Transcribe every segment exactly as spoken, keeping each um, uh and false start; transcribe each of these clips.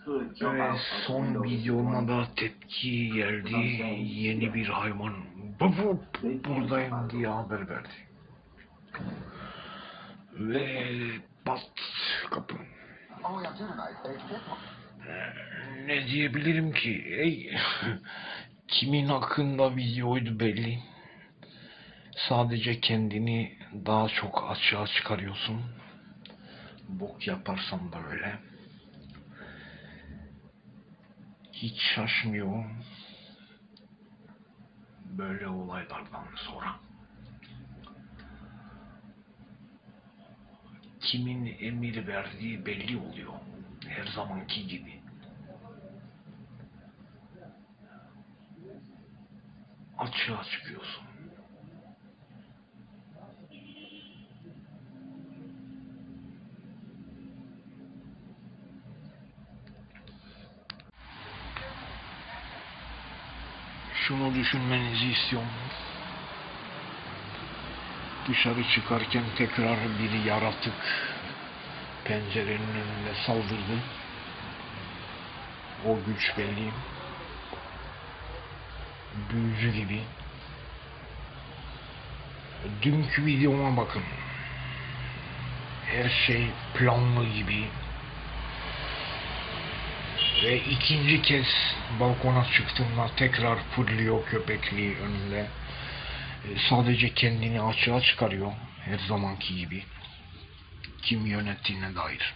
Ve son videoma da tepki geldi. Yeni bir hayvan "Baba, buradayım" diye haber verdi. Ve pat kapı. Ne diyebilirim ki? Ey, kimin hakkında videoydu belli. Sadece kendini daha çok açığa çıkarıyorsun. Bok yaparsan da öyle. Hiç şaşmıyorum böyle olaylardan sonra. Kimin emir verdiği belli oluyor. Her zamanki gibi. Açığa çıkıyorsun. Şunu düşünmenizi istiyorum. Dışarı çıkarken tekrar bir yaratık pencerenin önünde saldırdı. O güç belli. Büyücü gibi. Dünkü videoma bakın. Her şey planlı gibi. Ve ikinci kez balkona çıktığımda tekrar fırlıyor köpekliği önünde. Sadece kendini açığa çıkarıyor her zamanki gibi. Kim yönettiğine dair.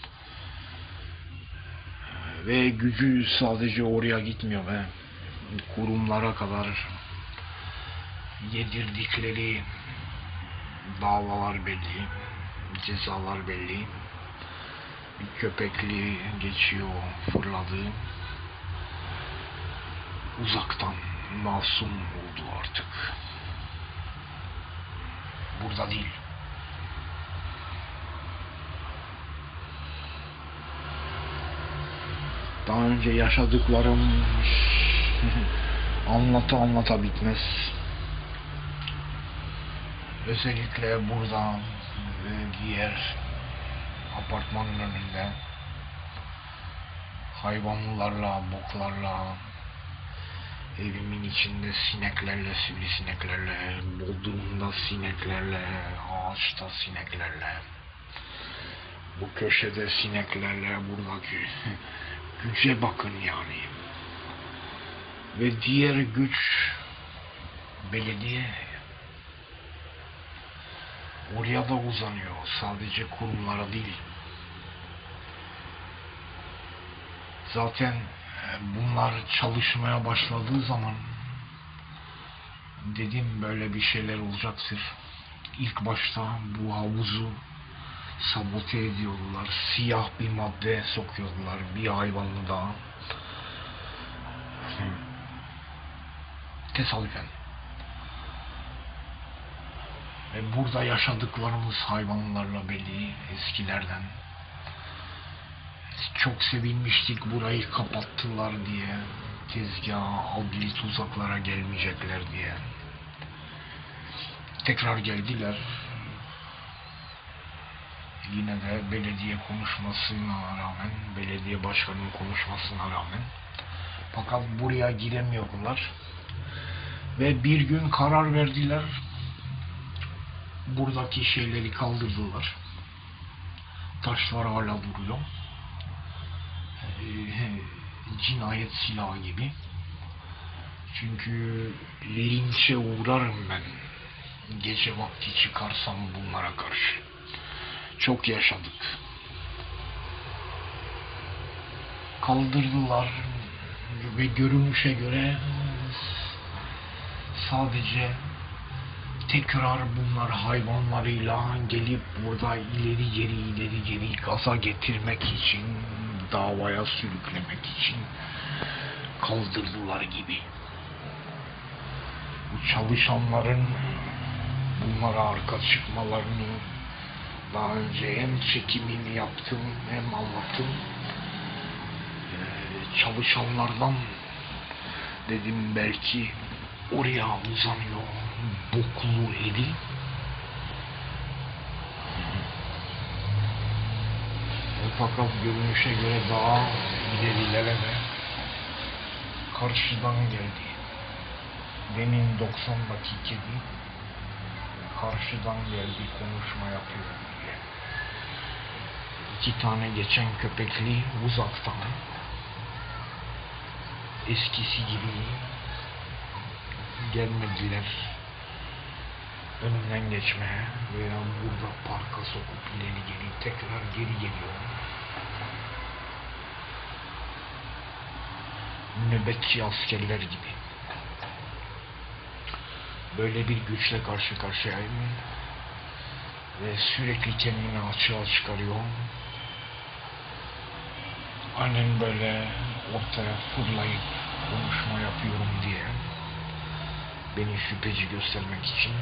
Ve gücü sadece oraya gitmiyor ve kurumlara kadar yedirdikleri davalar belli, cezalar belli. Bir köpekliği geçiyor fırladı. Uzaktan masum oldu artık. Burada değil. Daha önce yaşadıklarım anlata anlata bitmez. Özellikle burada diğer apartmanın önünde hayvanlarla, boklarla, evimin içinde sineklerle, sivrisineklerle, bodrumda sineklerle, ağaçta sineklerle, bu köşede sineklerle, buradaki güce bakın yani. Ve diğer güç belediye. Oraya da uzanıyor. Sadece kurumlara değil. Zaten bunlar çalışmaya başladığı zaman dedim böyle bir şeyler olacaktır. İlk başta bu havuzu sabote ediyorlar. Siyah bir madde sokuyorlar. Bir hayvanlı daha. Tesadüfen. Ve burada yaşadıklarımız hayvanlarla belli eskilerden. Çok sevinmiştik, burayı kapattılar diye. Tezgaha, adli tuzaklara gelmeyecekler diye. Tekrar geldiler. Yine de belediye konuşmasına rağmen, belediye başkanının konuşmasına rağmen. Fakat buraya giremiyorlar. Ve bir gün karar verdiler. Buradaki şeyleri kaldırdılar. Taşlar hala duruyor. Cinayet silahı gibi. Çünkü linçe uğrarım ben. Gece vakti çıkarsam bunlara karşı. Çok yaşadık. Kaldırdılar ve görünüşe göre sadece tekrar bunlar hayvanlarıyla gelip burada ileri geri ileri geri gaza getirmek için, davaya sürüklemek için kaldırdılar gibi. Bu çalışanların bunlara arka çıkmalarını daha önce hem çekimini yaptım hem anlattım. Ee, çalışanlardan dedim belki oraya uzanıyor boklu eli. Fakat görünüşe göre daha ilerilere de karşıdan geldi. Demin doksandaki kedi karşıdan geldi konuşma yapıyor diye. İki tane geçen köpekli uzaktan eskisi gibi gelmediler önünden geçmeye veya burada parka sokup ileri geri tekrar geri geliyor. Nöbetçi askerler gibi. Böyle bir güçle karşı karşıyayım ve sürekli kendini açığa çıkarıyor. Aynen böyle ortaya fırlayıp konuşma yapıyorum diye beni şüpheci göstermek için.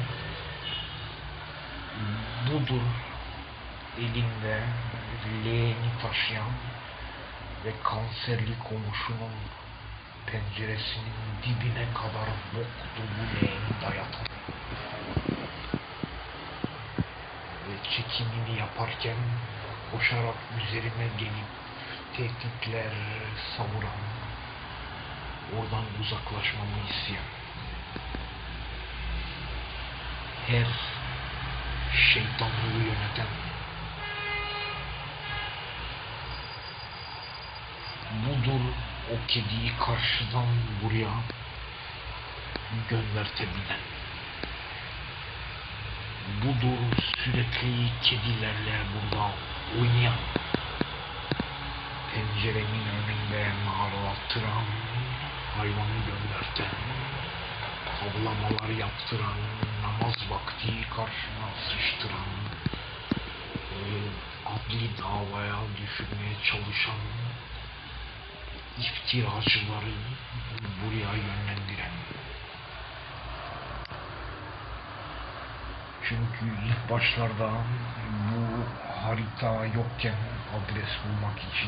Budur elinde leğeni taşıyan ve kanserli komşunun penceresinin dibine kadar bok dolu leğeni dayatan ve çekimini yaparken koşarak üzerime gelip tehditler savuran, oradan uzaklaşmamı isteyen, her şeytanlığı yöneten, budur o kediyi karşıdan buraya göndertebilen, budur sürekli kedilerle burada oynayan, penceremin önünde mağaralattıran, hayvanı gönderten, havlamalar yaptıran, namaz vakti karşıma sıçtıran, adli davaya düşürmeye çalışan iftiracıları buraya yönlendiren. Çünkü ilk başlarda bu harita yokken adres bulmak için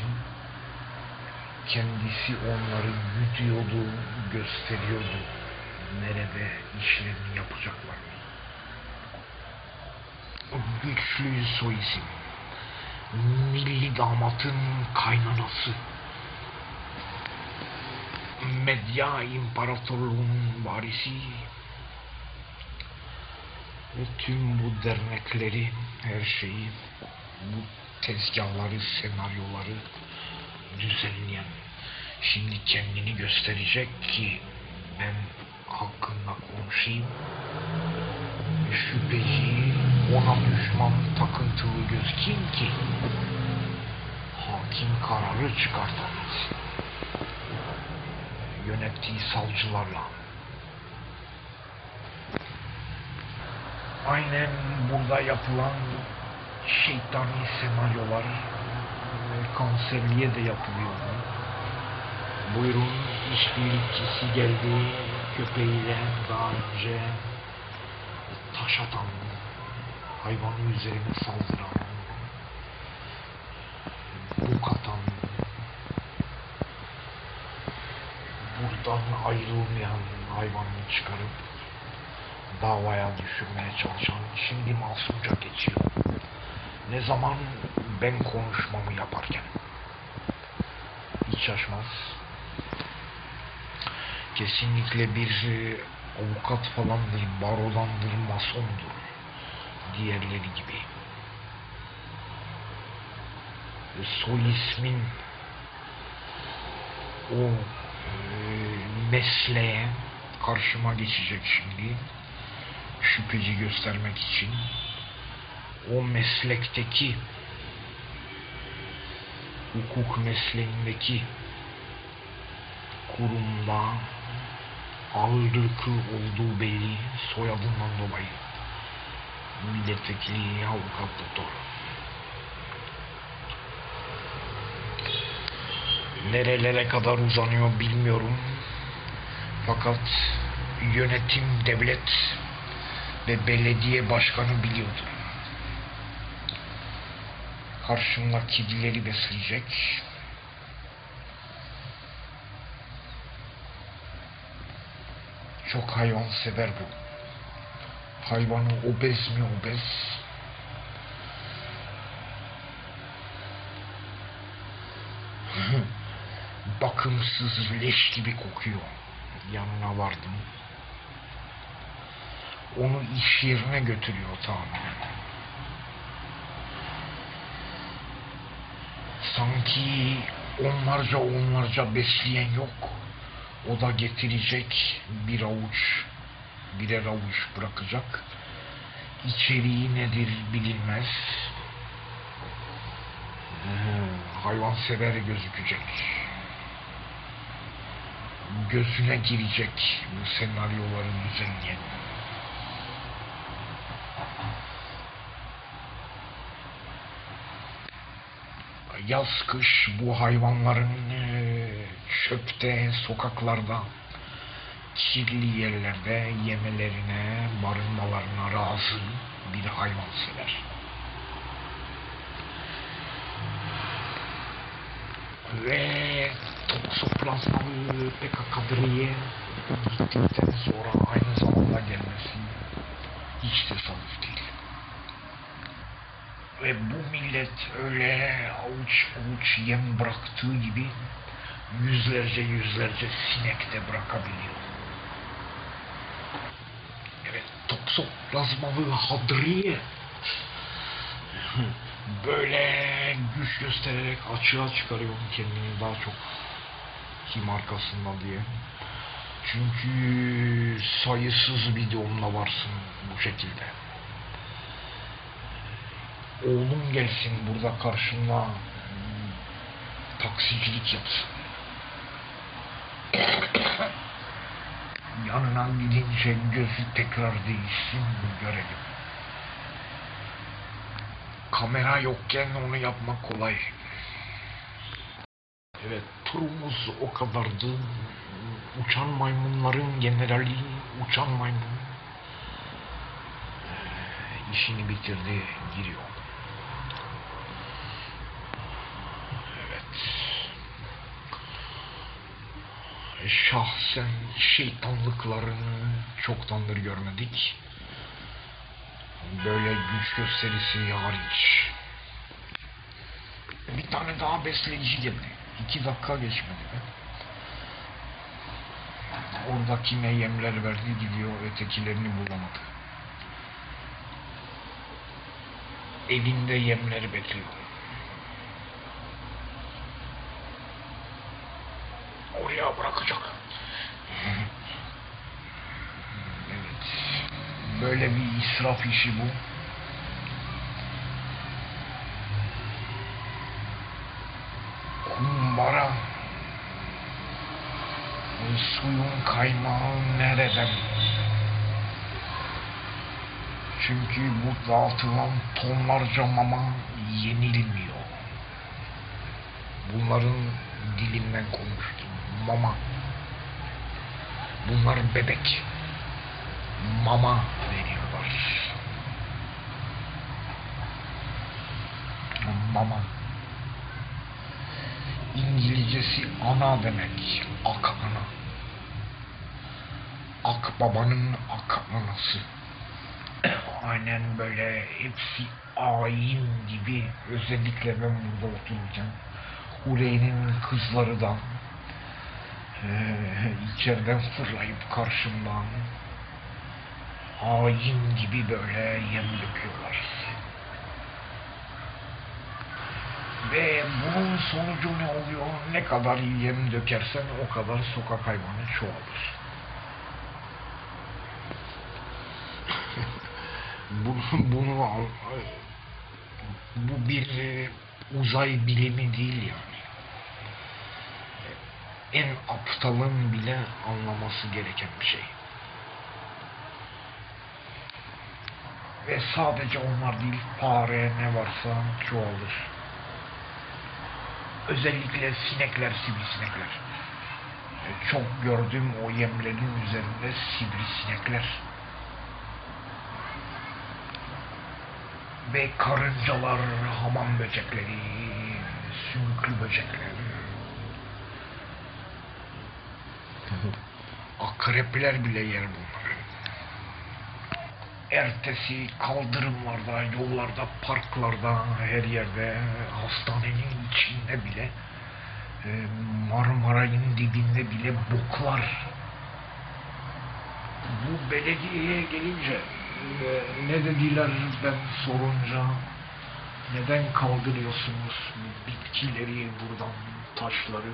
kendisi onları güdüyordu, gösteriyordu nerede işlerini yapacaklar. Güçlü soy isim, milli damatın kaynanası, medya imparatorluğunun varisi ve tüm bu dernekleri, her şeyi, bu tezgahları, senaryoları düzenleyen, şimdi kendini gösterecek ki ben hakkında konuşayım, şüpheci, ona düşman, takıntılı gözükeyim ki hakim kararı çıkartabilsin. Yönettiği savcılarla. Aynen burada yapılan şeytani senaryolar kanserliğe de yapılıyor. Buyurun, işbirlikçisi geldi, köpeğiyle daha önce taş atan, hayvanın üzerine saldıran, bok atan, buradan ayrılmayan hayvanını çıkarıp davaya düşürmeye çalışan şimdi masumca geçiyor. Ne zaman ben konuşmamı yaparken. Hiç şaşmaz. Kesinlikle bir avukat falan değil, barodandır, masondur. Diğerleri gibi. Soy ismin o e, mesleğe karşıma geçecek şimdi. Şüpheci göstermek için. O meslekteki, hukuk mesleğindeki kurumda ağırlıklı olduğu belli, soyadından dolayı milletvekili, avukat, doktor. Nerelere kadar uzanıyor bilmiyorum. Fakat yönetim, devlet ve belediye başkanı biliyordu. Karşımda kedileri besleyecek. Çok hayvansever bu. Hayvanı obez mi obez? bakımsız leş gibi kokuyor. Yanına vardım. Onu iş yerine götürüyor tahminen. Sanki onlarca onlarca besleyen yok. O da getirecek bir avuç, birer avuç bırakacak. İçeriği nedir bilinmez. Ee, hayvansever gözükecek. Gözüne girecek bu senaryoları düzenleyen. Yaz kış bu hayvanların çöpte, sokaklarda, kirli yerlerde yemelerine, barınmalarına razı bir hayvansever. Ve toksoplazmalı P K Kadriye gittikten sonra aynı zamanda gelmesi hiç tesadüf değil. Ve bu millet öyle avuç avuç yem bıraktığı gibi yüzlerce yüzlerce sinek de bırakabiliyor. Evet, toksoplazmalı Hadriye böyle güç göstererek açığa çıkarıyor kendini daha çok kim arkasında diye. Çünkü sayısız videomla varsın bu şekilde. Oğlum gelsin burada karşımda taksicilik yapsın. Yanına gidince gözü tekrar değişsin görelim. Kamera yokken onu yapmak kolay. Evet, turumuz o kadardı. Uçan maymunların generali uçan maymun işini bitirdi, giriyor. Evet. Şahsen şeytanlıklarını çoktandır görmedik. Böyle güç gösterisi hariç. Bir tane daha besleyici geldi. İki dakika geçmedi be. Orada kime yemler verdi gidiyor, ötekilerini bulamadı. Evinde yemleri bekliyor. Oraya bırakacak. Evet. Böyle bir israf işi bu. Kumbara. Suyun kaynağı nereden? Çünkü bu dağıtılan tonlarca mama yenilmiyor. Bunların dilinden konuştum. Mama. Bunlar bebek. Mama veriyorlar. Mama. İngilizcesi ana demek. Ak ana. Ak babanın ak anası. Aynen böyle hepsi ayin gibi. Özellikle ben burada otururken Huley'nin kızları da e, içeriden fırlayıp karşımdan ayin gibi böyle yem döküyorlar. Ve bunun sonucu ne oluyor? Ne kadar yem dökersen o kadar sokak hayvanı çoğalır. bunu, bunu bu bir uzay bilimi değil yani. En aptalın bile anlaması gereken bir şey. Ve sadece onlar değil, fare ne varsa çoğalır. Özellikle sinekler, sivrisinekler. Çok gördüm o yemlerin üzerinde sivrisinekler. Ve karıncalar, hamam böcekleri, sümüklü böcekler. Akrepler bile yer bunları. Ertesi kaldırımlarda, yollarda, parklarda, her yerde, hastanenin içinde bile e, Marmaray'ın dibinde bile boklar. Bu belediyeye gelince e, ne dediler ben sorunca, neden kaldırıyorsunuz bu bitkileri buradan, taşları?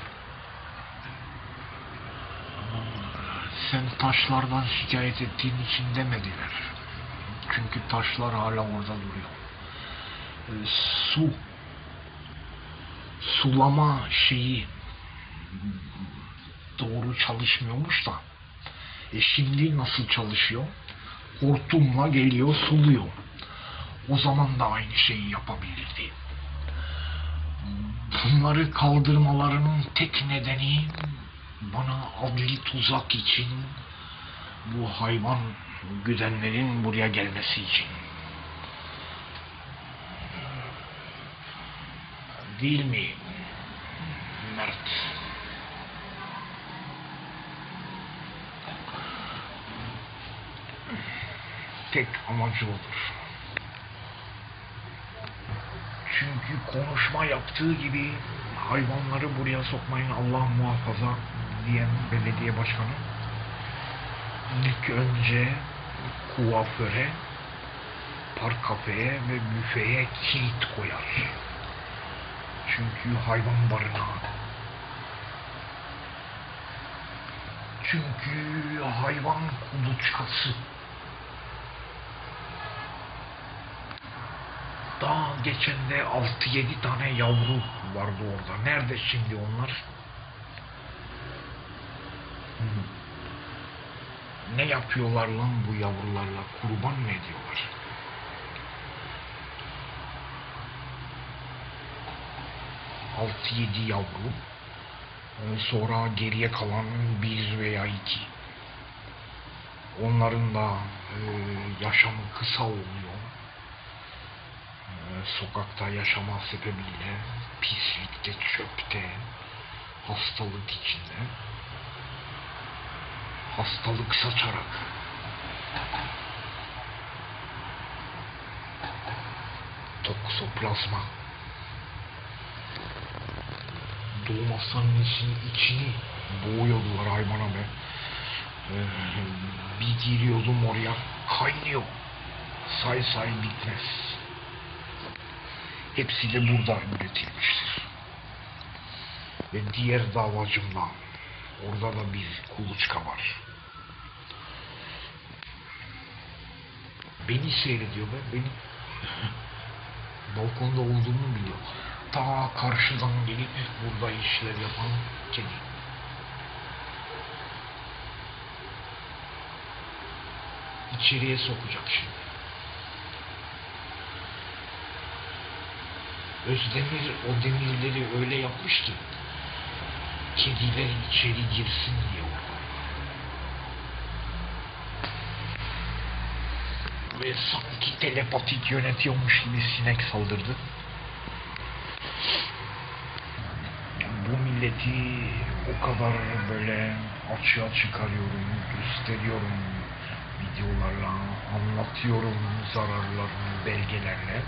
Sen taşlardan şikayet ettiğin için demediler. Çünkü taşlar hala orada duruyor. E, su, sulama şeyi doğru çalışmıyormuş da. E şimdi nasıl çalışıyor? Hortumla geliyor, suluyor. O zaman da aynı şeyi yapabilirdi. Bunları kaldırmalarının tek nedeni bana adli tuzak için, bu hayvan güdenlerin buraya gelmesi için. Değil mi Mert? Tek amacı odur. Çünkü konuşma yaptığı gibi hayvanları buraya sokmayın Allah muhafaza diyen belediye başkanı ilk önce kuaföre, park kafeye ve büfeye kilit koyar. Çünkü hayvan barınağı. Çünkü hayvan kuluçkası. Daha geçen de altı yedi tane yavru vardı orada. Nerede şimdi onlar? Hmm. Ne yapıyorlar lan bu yavrularla? Kurban mı ediyorlar? altı yedi yavru. Sonra geriye kalan bir veya iki. Onların da e, yaşamı kısa oluyor. Sokakta yaşama sebebiyle pislikte, çöpte, hastalık içinde, hastalık saçarak toksoplazma doğum hastanesinin içini boğuyordular hayvana be. Ee, bir giriyordum oraya, kaynıyor. Say say bitmez. Hepsi de burada üretilmiştir. Ve diğer davacımda orada da bir kuluçka var. Beni seyrediyor be, beni balkonda olduğumu biliyor. Ta karşıdan gelip burada işler yapan kedi. İçeriye sokacak şimdi. Özdemir o demirleri öyle yapmıştı. Kediler içeri girsin diye orada. Ve sanki telepatik yönetiyormuş gibi sinek saldırdı. Bu milleti o kadar böyle açığa çıkarıyorum, gösteriyorum videolarla, anlatıyorum zararlarını belgelerle.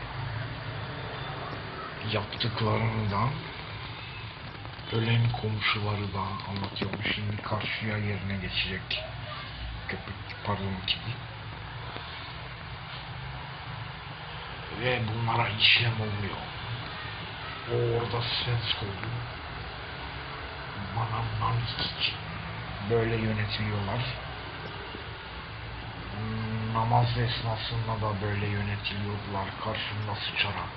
Yaptıklarını da, ölen komşuları da anlatıyorum. Şimdi karşıya yerine geçecek köpek, pardon kedi. Ve bunlara işlem olmuyor. O orada sens oldu. Bana nanik böyle yönetiliyorlar. Namaz esnasında da böyle yönetiliyorlar karşımda sıçarak.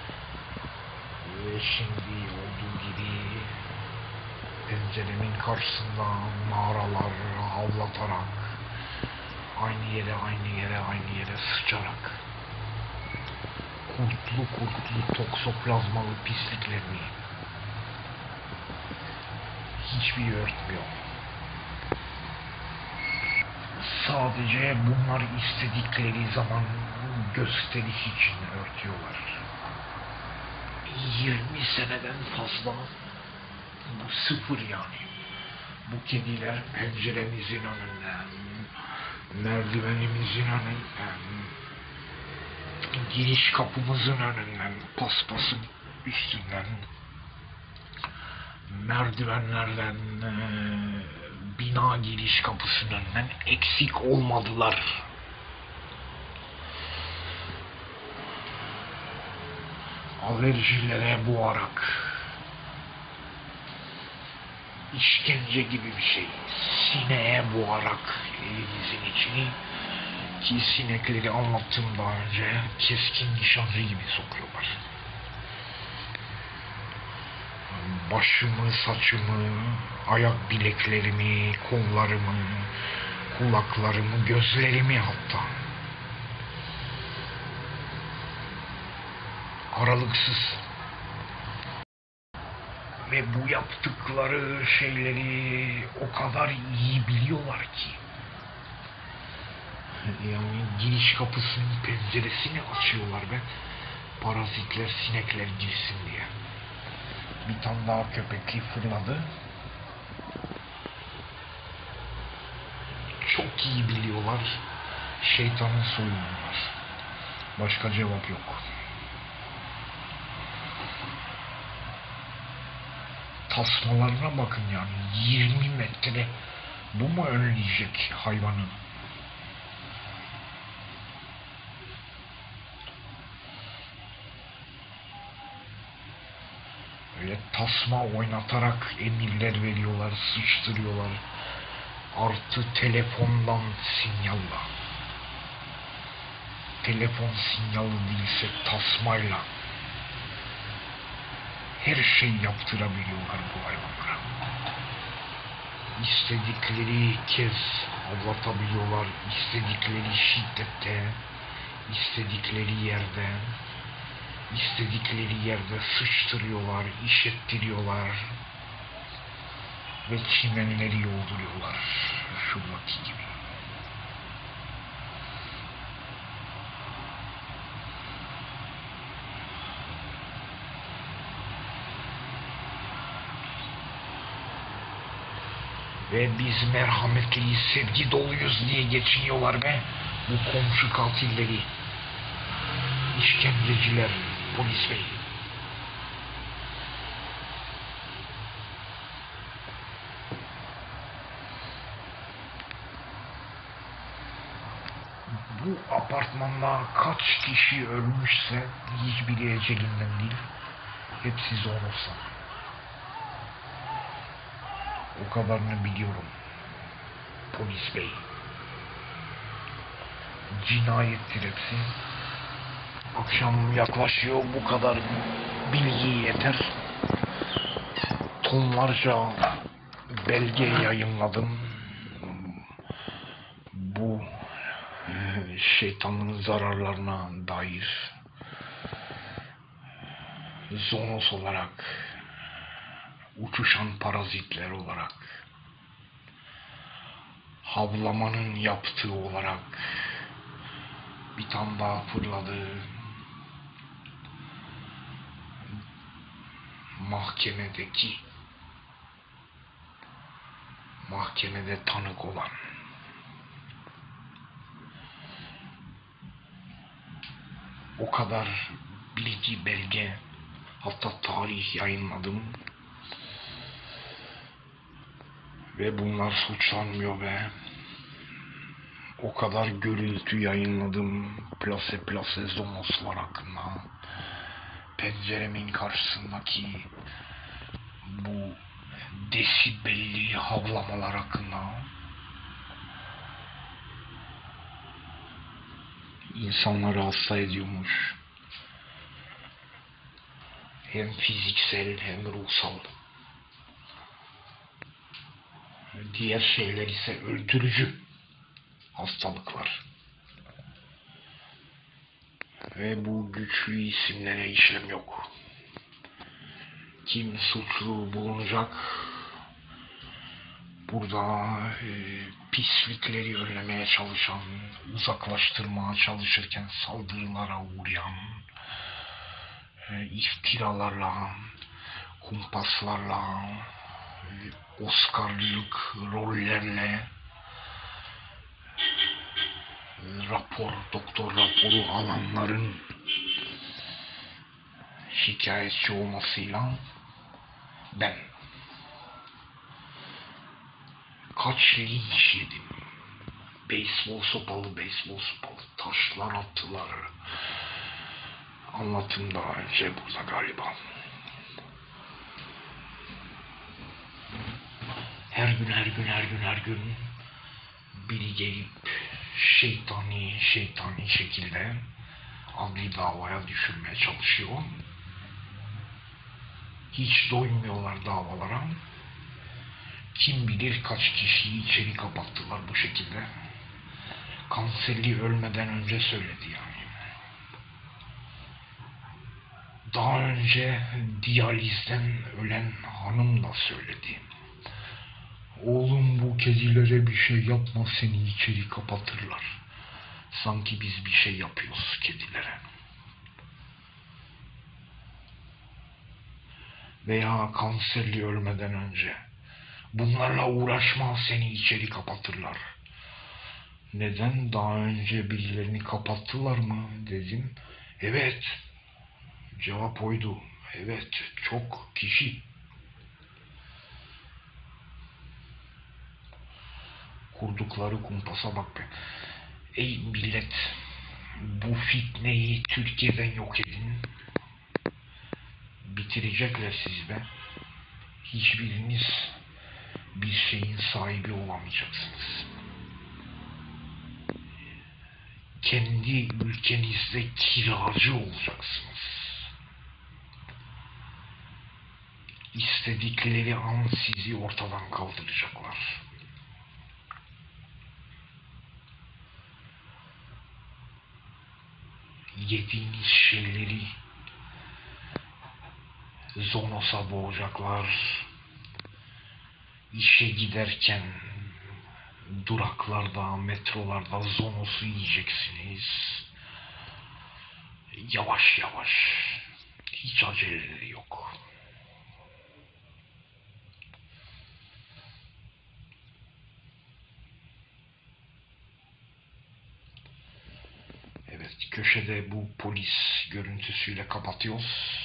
Ve şimdi olduğu gibi penceremin karşısında mağaralar havlatarak, aynı yere aynı yere aynı yere sıçarak kurtlu kurtlu toksoplazmalı pisliklerini hiçbir örtmüyor. Sadece bunlar istedikleri zaman gösteriş için örtüyorlar. yirmi seneden fazla bu sıfır yani. Bu kediler penceremizin önünden, merdivenimizin önünden, giriş kapımızın önünden, paspasın üstünden, merdivenlerden, e, bina giriş kapısının önünden eksik olmadılar. Alerjilere boğarak, işkence gibi bir şey, sineye boğarak elinizin içini, ki sinekleri anlattım daha önce, keskin nişancı gibi sokuyorlar. Başımı, saçımı, ayak bileklerimi, kollarımı, kulaklarımı, gözlerimi hatta. Aralıksız. Ve bu yaptıkları şeyleri o kadar iyi biliyorlar ki. Yani giriş kapısının penceresini açıyorlar ve parazitler, sinekler girsin diye. Bir tane daha köpekli fırladı. Çok iyi biliyorlar. Şeytanın soyunlar. Başka cevap yok. Tasmalarına bakın yani. yirmi metre. Bu mu önleyecek hayvanı? Öyle tasma oynatarak emirler veriyorlar, sıçtırıyorlar. Artı telefondan sinyalla. Telefon sinyali değilse tasmayla. Her şey yaptırabiliyorlar bu hayvanlara. İstedikleri kez avlatabiliyorlar, istedikleri şiddette, istedikleri yerde, istedikleri yerde sıçtırıyorlar, işettiriyorlar ve çimenleri yolduruyorlar şuradaki gibi. Ve biz merhametliyiz, sevgi doluyuz diye geçiniyorlar ve bu komşu katilleri, işkenceciler, polis bey. Bu apartmanda kaç kişi ölmüşse hiçbiri ecelinden değil, hepsi Zonos'tan. O kadarını biliyorum. Polis bey. Cinayettir hepsi. Akşam yaklaşıyor, bu kadar bilgi yeter. Tonlarca belge yayınladım. Bu şeytanın zararlarına dair. Zonos olarak, uçuşan parazitler olarak, havlamanın yaptığı olarak bir tane daha fırladı. Mahkemedeki, mahkemede tanık olan, o kadar bilgi, belge, hatta tarih yayınladım. Ve bunlar suçlanmıyor be. O kadar görüntü yayınladım. Plase plase Zonoslar hakkında. Penceremin karşısındaki bu desibelli havlamalar hakkında. İnsanları hasta ediyormuş. Hem fiziksel hem ruhsal. Diğer şeyler ise öldürücü hastalıklar. Ve bu güçlü isimlere işlem yok. Kim suçlu bulunacak? Burada e, pislikleri önlemeye çalışan, uzaklaştırmaya çalışırken saldırılara uğrayan, e, iftiralarla, kumpaslarla, e, Oscar'lık rollerle, e, rapor, doktor raporu alanların şikayetçi olmasıyla ben Kaç linç yedim. Beyzbol sopalı, beyzbol sopalı. Taşlar attılar. Anlattım daha önce burada galiba. Her gün, her gün, her gün, her gün biri gelip şeytani, şeytani şekilde adli davaya düşürmeye çalışıyor. Hiç doymuyorlar davalara. Kim bilir kaç kişiyi içeri kapattılar bu şekilde. Kanserli ölmeden önce söyledi yani. Daha önce diyalizden ölen hanım da söyledi. Oğlum bu kedilere bir şey yapma, seni içeri kapatırlar. Sanki biz bir şey yapıyoruz kedilere. Veya kanserli ölmeden önce. Bunlarla uğraşma, seni içeri kapatırlar. Neden? Daha önce birilerini kapattılar mı dedim. Evet. Cevap oydu. Evet, çok kişi. Kurdukları kumpasa bak be. Ey millet, bu fitneyi Türkiye'den yok edin. Bitirecekler sizi be. Hiçbiriniz bir şeyin sahibi olamayacaksınız. Kendi ülkenizde kiracı olacaksınız. İstedikleri an sizi ortadan kaldıracaklar. Yediğiniz şeyleri zonosa boğacaklar. İşe giderken duraklarda, metrolarda zonosu yiyeceksiniz. Yavaş yavaş. Hiç aceleleri yok. Evet, köşede bu polis görüntüsüyle kapatıyoruz.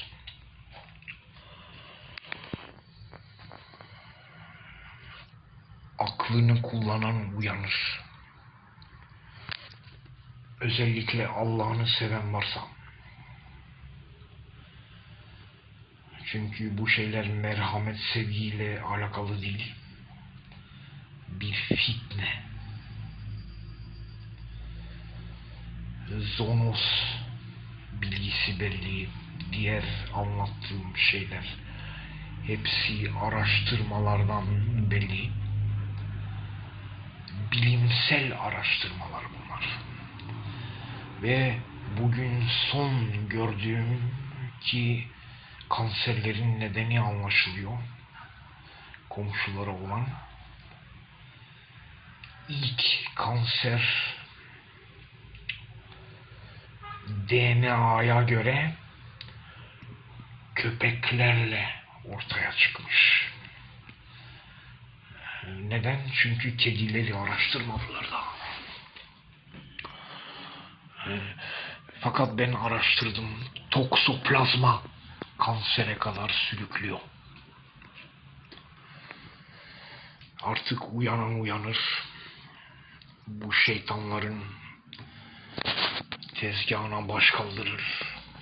Aklını kullanan uyanır. Özellikle Allah'ını seven varsa. Çünkü bu şeyler merhamet, sevgiyle alakalı değil. Bir fitne. Zonos bilgisi belli. Diğer anlattığım şeyler hepsi araştırmalardan belli. Bilimsel araştırmalar bunlar. Ve bugün son gördüğüm ki kanserlerin nedeni anlaşılıyor. Komşulara olan. İlk kanser D N A'ya göre köpeklerle ortaya çıkmış. Neden? Çünkü kedileri araştırmadılar da. Fakat ben araştırdım. Toksoplazma kansere kadar sürüklüyor. Artık uyanan uyanır. Bu şeytanların tezgahına baş kaldırır.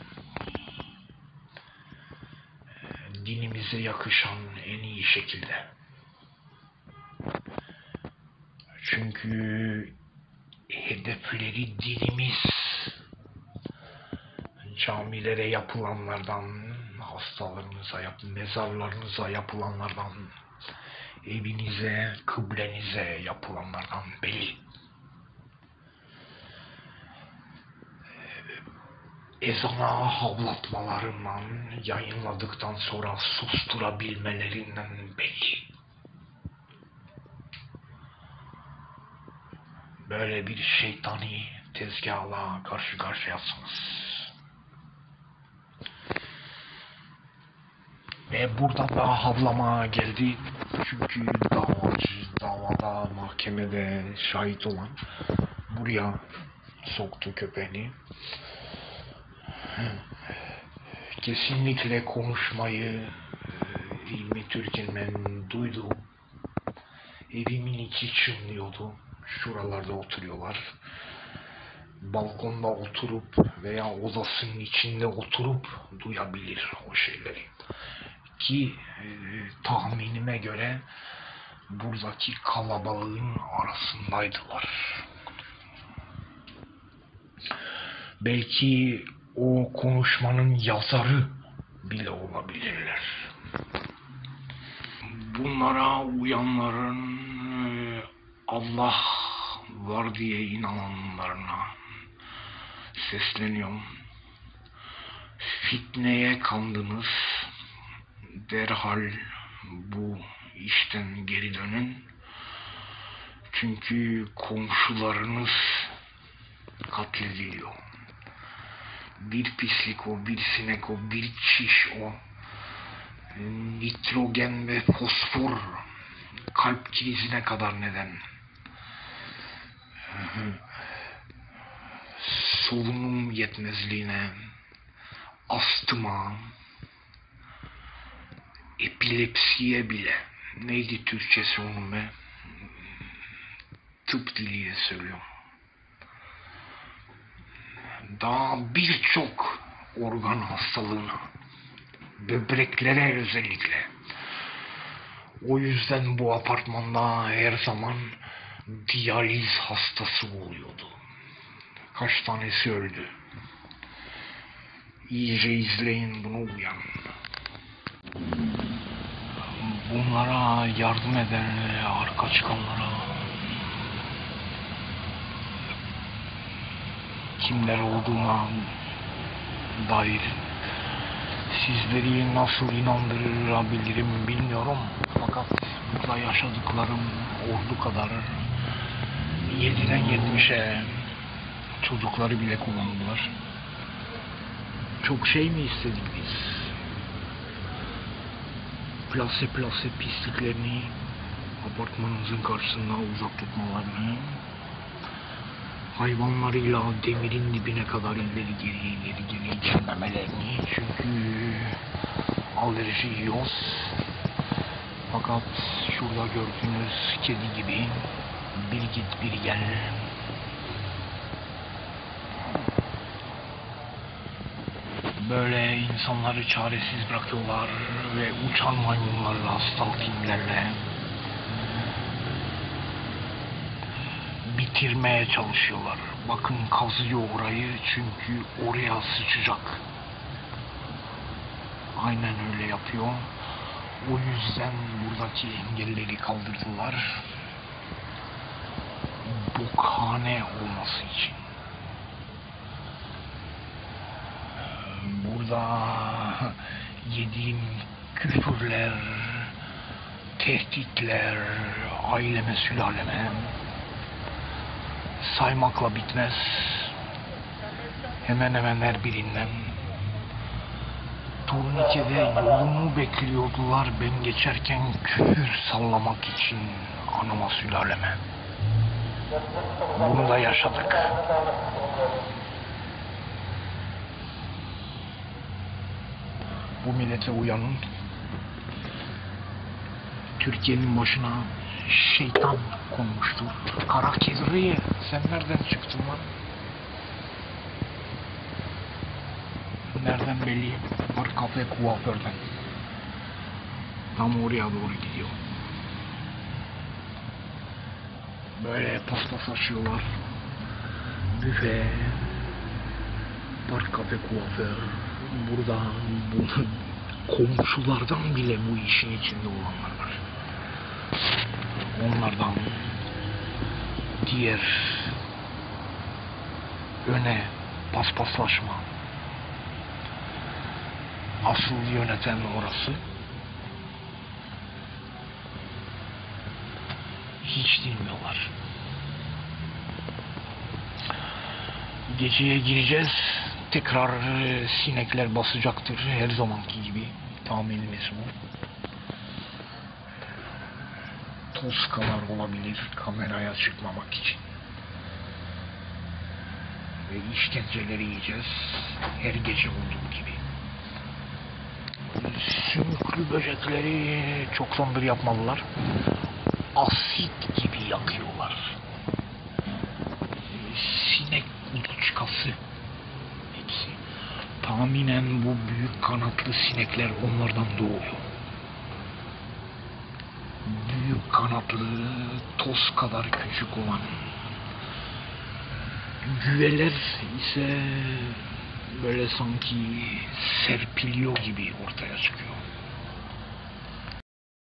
Dinimize yakışan en iyi şekilde. Çünkü hedefleri dinimiz. Camilere yapılanlardan, hastalarınıza, yap mezarlarınıza yapılanlardan, evinize, kıblenize yapılanlardan belli. Ezana havlatmalarından, yayınladıktan sonra susturabilmelerinden belli. Böyle bir şeytani tezgahla karşı karşıyasınız. Ve burada da havlama geldi. Çünkü davacı, davada, mahkemede şahit olan buraya soktu köpeğini. Kesinlikle konuşmayı İlmi Türk'ün duydu. Evimin içi çınlıyordu. Şuralarda oturuyorlar. Balkonda oturup veya odasının içinde oturup duyabilir o şeyleri. Ki e, tahminime göre buradaki kalabalığın arasındaydılar. Belki o konuşmanın yazarı bile olabilirler. Bunlara uyanların e, Allah var diye inananlarına sesleniyorum. Fitneye kandınız. Derhal bu işten geri dönün. Çünkü komşularınız katlediliyor. Bir pislik o, bir sinek o, bir çiş o. Nitrogen ve fosfor kalp krizine kadar neden. Solunum yetmezliğine, astıma, epilepsiye bile. Neydi Türkçesi onun be? Tıp diliyle söylüyorum. Daha birçok organ hastalığına, böbreklere özellikle. O yüzden bu apartmanda her zaman diyaliz hastası oluyordu. Kaç tanesi öldü. İyice izleyin bunu, uyan. Bunlara yardım eden arka çıkanlara, kimler olduğuna dair sizleri nasıl inandırabilirim bilmiyorum. Fakat burada yaşadıklarım ordu kadar. yediden yetmişe çocukları bile kullandılar. Çok şey mi istedik biz? Plase plase pisliklerini apartmanımızın karşısında uzak tutmalarını, hayvanlarıyla demirin dibine kadar ileri geri ileri geri gelmemelerini. Çünkü alerji yiyoruz. Fakat şurada gördüğünüz kedi gibi bir git bir gel. Böyle insanları çaresiz bırakıyorlar ve uçan maymunlarla, asfalt filmlerle bitirmeye çalışıyorlar. Bakın kazıyor orayı, çünkü oraya sıçacak. Aynen öyle yapıyor. O yüzden buradaki engelleri kaldırdılar. Bokhane olması için. Burada yediğim küfürler, tehditler, aileme, sülaleme saymakla bitmez. Hemen hemen her birinden. Turnike'de yolumu bekliyordular ben geçerken küfür sallamak için anama, sülaleme. Bunu da yaşadık. Bu millete uyanın. Türkiye'nin başına şeytan konmuştur. Kara Kedriye, sen nereden çıktın lan? Nereden belli? Var kafe kuaförden. Tam oraya doğru gidiyor. Böyle paspas açıyorlar. Büfe, park kafe kuaför. Burada bu, komşulardan bile bu işin içinde olanlar var. Onlardan diğer öne paspaslaşma. Asıl yöneten orası. Hiç dinmiyorlar. Geceye gireceğiz. Tekrar sinekler basacaktır. Her zamanki gibi. Tahminimiz bu. Toskalar olabilir kameraya çıkmamak için. Ve işkenceleri yiyeceğiz. Her gece olduğu gibi. Sümüklü böcekleri çok zamandır yapmalılar. asit gibi yakıyorlar. Sinek kuluçkası. Hepsi. Tahminen bu büyük kanatlı sinekler onlardan doğuyor. Büyük kanatlı, toz kadar küçük olan güveler ise böyle sanki serpiliyor gibi ortaya çıkıyor.